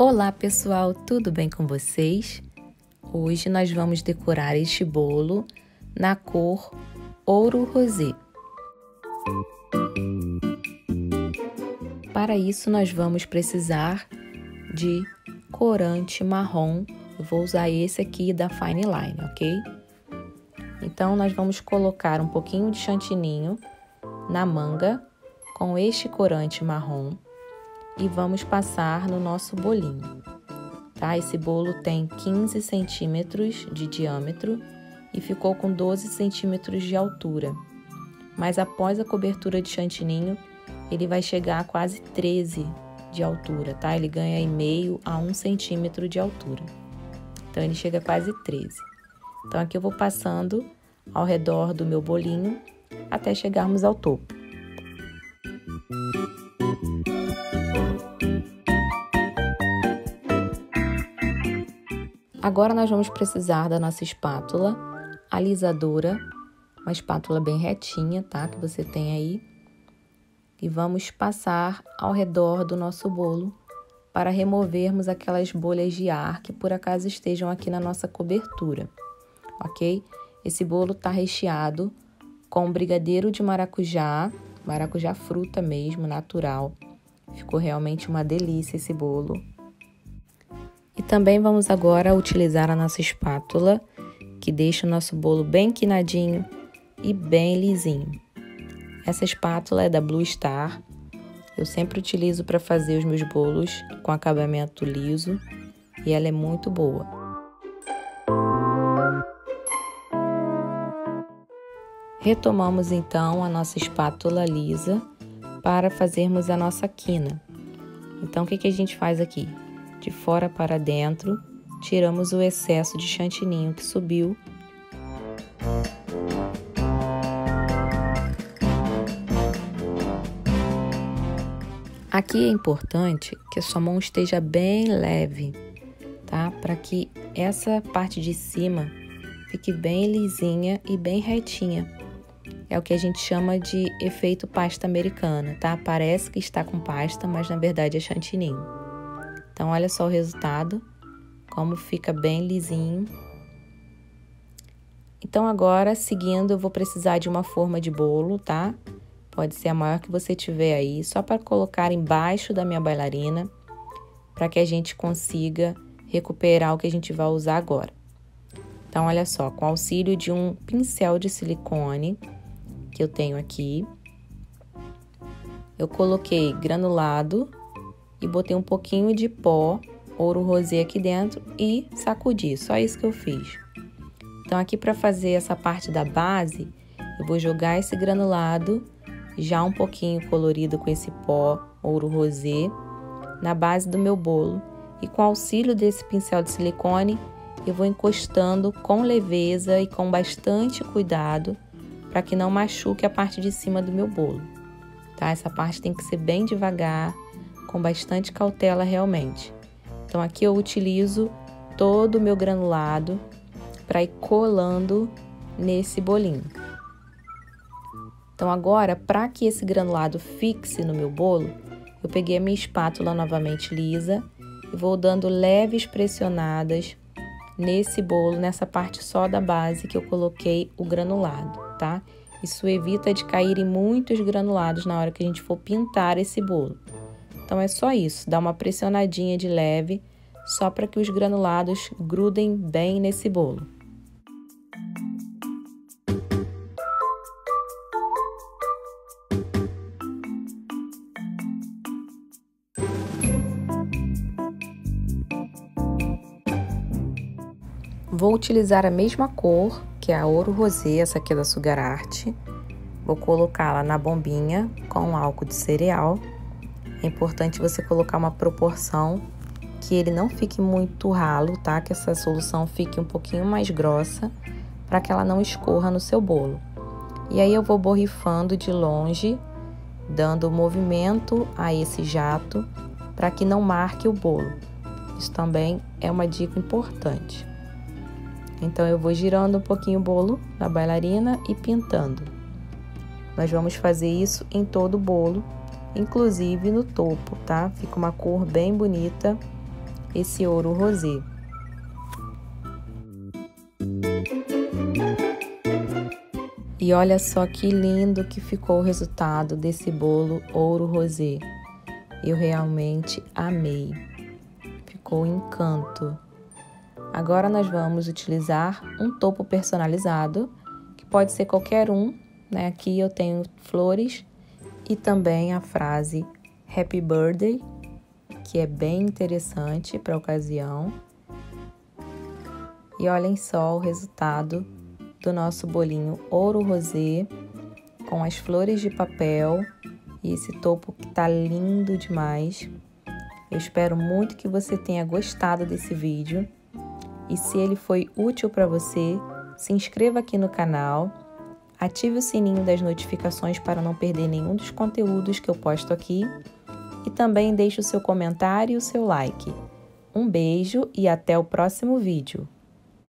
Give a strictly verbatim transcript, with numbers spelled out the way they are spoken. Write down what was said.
Olá pessoal, tudo bem com vocês? Hoje nós vamos decorar este bolo na cor ouro rosé. Para isso nós vamos precisar de corante marrom. Eu vou usar esse aqui da Fine Line, ok? Então nós vamos colocar um pouquinho de chantininho na manga com este corante marrom e vamos passar no nosso bolinho, tá? Esse bolo tem quinze centímetros de diâmetro e ficou com doze centímetros de altura, mas após a cobertura de chantininho, ele vai chegar a quase treze de altura, tá? Ele ganha aí meio a um centímetro de altura, então ele chega a quase treze. Então aqui eu vou passando ao redor do meu bolinho até chegarmos ao topo. Agora nós vamos precisar da nossa espátula alisadora, uma espátula bem retinha, tá? Que você tem aí. E vamos passar ao redor do nosso bolo para removermos aquelas bolhas de ar que por acaso estejam aqui na nossa cobertura, ok? Esse bolo tá recheado com brigadeiro de maracujá, maracujá fruta mesmo, natural. Ficou realmente uma delícia esse bolo. E também vamos agora utilizar a nossa espátula, que deixa o nosso bolo bem quinadinho e bem lisinho. Essa espátula é da Blue Star. Eu sempre utilizo para fazer os meus bolos com acabamento liso e ela é muito boa. Retomamos então a nossa espátula lisa para fazermos a nossa quina. Então o que que a gente faz aqui? De fora para dentro, tiramos o excesso de chantininho que subiu. Aqui é importante que a sua mão esteja bem leve, tá? Para que essa parte de cima fique bem lisinha e bem retinha. É o que a gente chama de efeito pasta americana, tá? Parece que está com pasta, mas na verdade é chantininho. Então, olha só o resultado, como fica bem lisinho. Então, agora, seguindo, eu vou precisar de uma forma de bolo, tá? Pode ser a maior que você tiver aí, só para colocar embaixo da minha bailarina, para que a gente consiga recuperar o que a gente vai usar agora. Então, olha só, com auxílio de um pincel de silicone que eu tenho aqui, eu coloquei granulado e botei um pouquinho de pó ouro rosé aqui dentro e sacudi, só isso que eu fiz. Então aqui para fazer essa parte da base, eu vou jogar esse granulado, já um pouquinho colorido com esse pó ouro rosé, na base do meu bolo. E com auxílio desse pincel de silicone, eu vou encostando com leveza e com bastante cuidado, para que não machuque a parte de cima do meu bolo, tá? Essa parte tem que ser bem devagar, com bastante cautela realmente. Então aqui eu utilizo todo o meu granulado para ir colando nesse bolinho. Então agora, para que esse granulado fixe no meu bolo, eu peguei a minha espátula novamente lisa e vou dando leves pressionadas nesse bolo, nessa parte só da base que eu coloquei o granulado, tá? Isso evita de caírem muitos granulados na hora que a gente for pintar esse bolo. Então é só isso, dá uma pressionadinha de leve, só para que os granulados grudem bem nesse bolo. Vou utilizar a mesma cor, que é a ouro rosé, essa aqui é da Sugar Art. Vou colocá-la na bombinha com álcool de cereal. É importante você colocar uma proporção que ele não fique muito ralo, tá? Que essa solução fique um pouquinho mais grossa para que ela não escorra no seu bolo. E aí eu vou borrifando de longe, dando movimento a esse jato para que não marque o bolo. Isso também é uma dica importante. Então eu vou girando um pouquinho o bolo na bailarina e pintando. Nós vamos fazer isso em todo o bolo, inclusive no topo, tá? Fica uma cor bem bonita esse ouro rosé. E olha só que lindo que ficou o resultado desse bolo ouro rosé. Eu realmente amei. Ficou um encanto. Agora nós vamos utilizar um topo personalizado, que pode ser qualquer um, né? Aqui eu tenho flores e também a frase Happy Birthday, que é bem interessante para a ocasião. E olhem só o resultado do nosso bolinho ouro rosé com as flores de papel e esse topo que tá lindo demais. Eu espero muito que você tenha gostado desse vídeo e se ele foi útil para você, se inscreva aqui no canal, ative o sininho das notificações para não perder nenhum dos conteúdos que eu posto aqui e também deixe o seu comentário e o seu like. Um beijo e até o próximo vídeo.